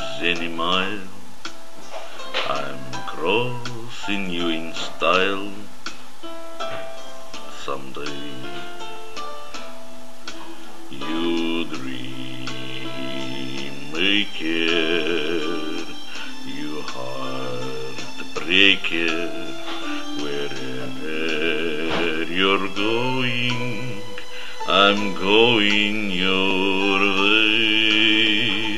any mile. I'm crossing you in style. Someday you dream maker, you heartbreaker, wherever you're going, I'm going your way.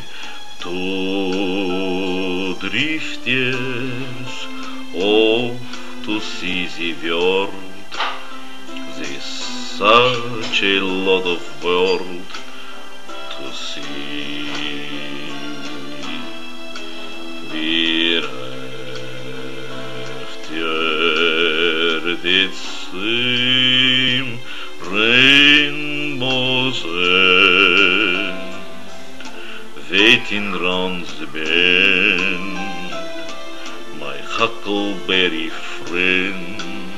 Two drifters off to see the world. There's such a lot of world to see. We're after the same rainbow's end, waiting round the bend, my huckleberry friend.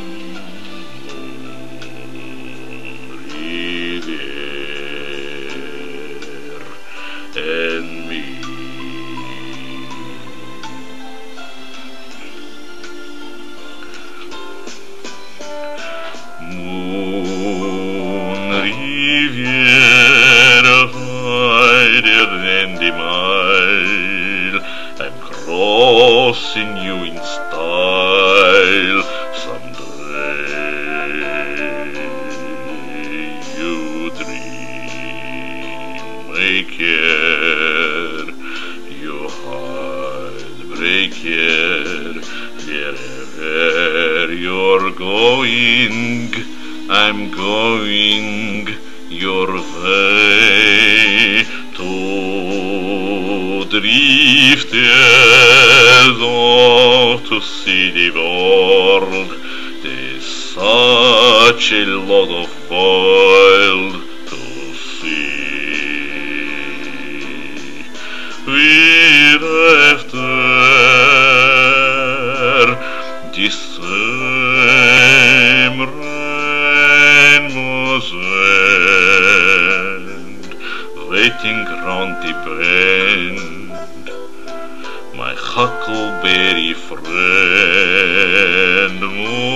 And me. Moon Riviera, higher than the mile, I'm crossing you in style. Someday you dream maker, you heartbreaker, wherever you're going, I'm going your way. To drifters off to see the world, there's such a lot of world to see. We're after the same rainbow's end, waiting round the bend, my huckleberry friend.